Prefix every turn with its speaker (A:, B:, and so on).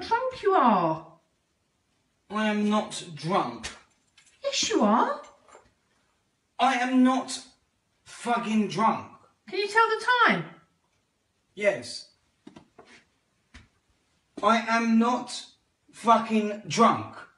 A: drunk you are.
B: I am not drunk.
A: Yes, you are.
B: I am not fucking drunk.
A: Can you tell the time?
B: Yes. I am not fucking drunk.